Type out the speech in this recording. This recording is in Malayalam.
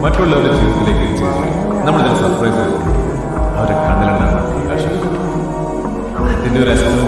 മറ്റുള്ളവരുടെ ജീവിതത്തിലേക്ക് എത്തിച്ചു നമ്മൾ ഇതിന് സർപ്രൈസ് അവരെ കണ്ണിലുണ്ടാകുന്ന പ്രകാശം അതിൻ്റെ ഒരു